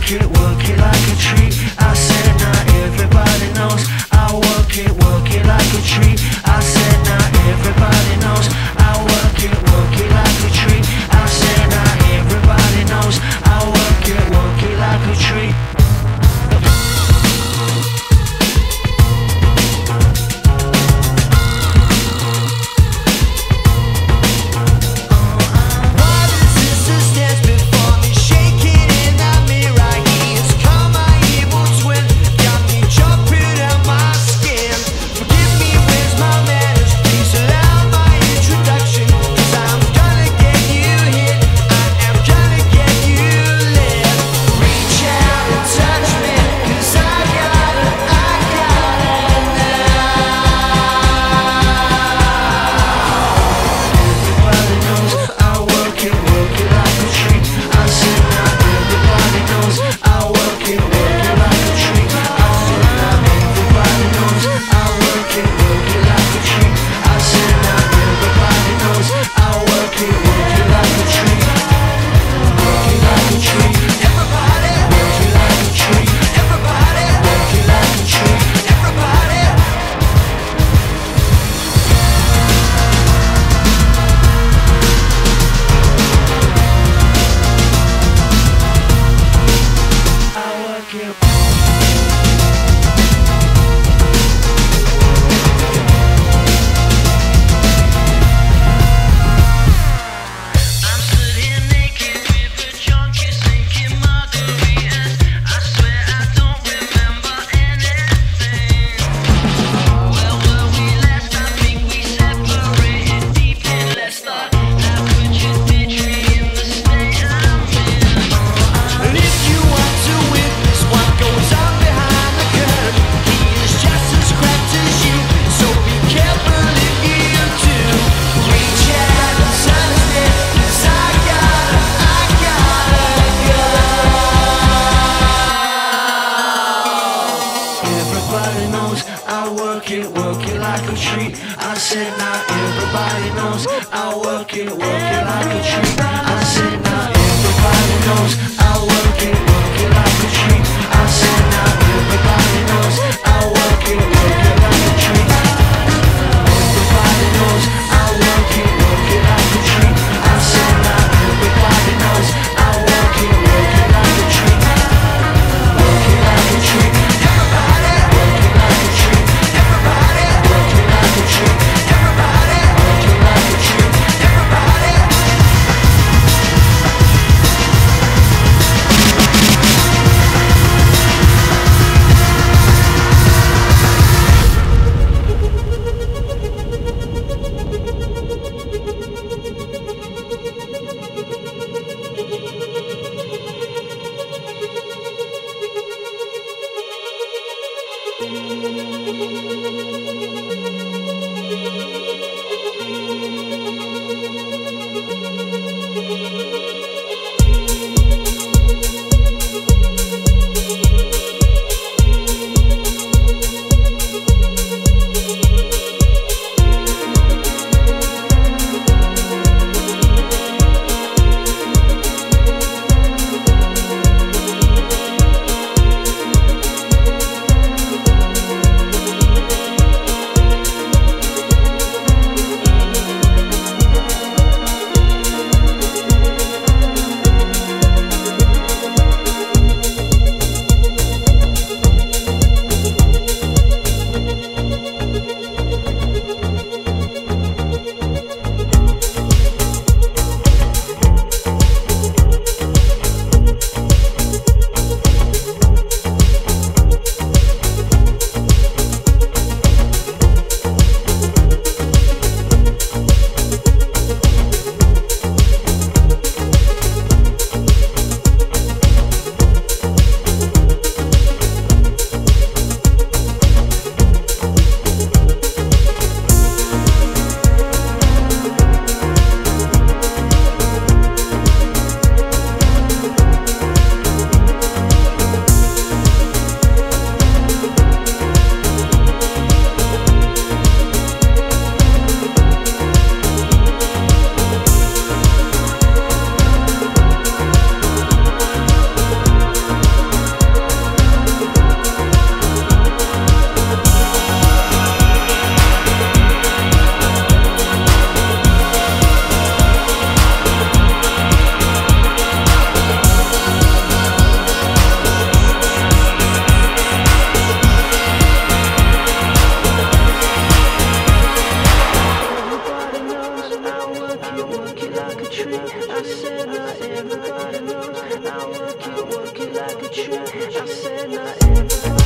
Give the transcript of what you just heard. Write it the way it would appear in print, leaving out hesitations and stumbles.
work it like a treat. I said not everybody knows. I work it like a treat. I said not everybody knows. I work it like a treat. I said not everybody knows. I work it like a treat. Work it like a treat. I said not everybody knows. I work it like a treat. I said not everybody knows. I work it like a treat. I said not everybody knows. I work it like a treat. Everybody knows. I work it like a treat. I said not everybody knows. I work it like a treat. Work it like a treat. Everybody work it like a treat. Everybody work it like a treat. Everybody work it like a treat. Everybody. work it like a tree. I said now everybody